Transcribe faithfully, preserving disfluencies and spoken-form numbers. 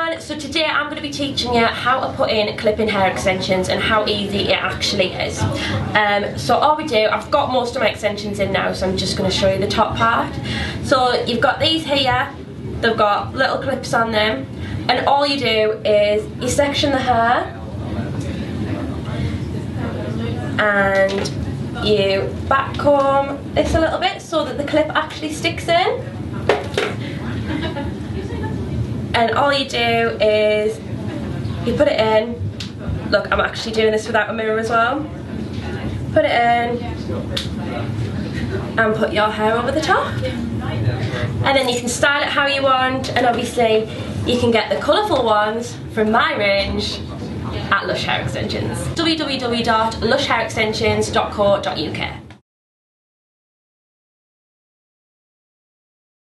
everyone, so today I'm going to be teaching you how to put in clip-in hair extensions and how easy it actually is. Um, so all we do, I've got most of my extensions in now, so I'm just going to show you the top part. So you've got these here, they've got little clips on them, and all you do is you section the hair and you back comb this a little bit so that the clip actually sticks in. And all you do is you put it in. Look, I'm actually doing this without a mirror as well. Put it in and put your hair over the top. And then you can style it how you want, and obviously you can get the colourful ones from my range at Lush Hair Extensions. w w w dot lush hair extensions dot co dot u k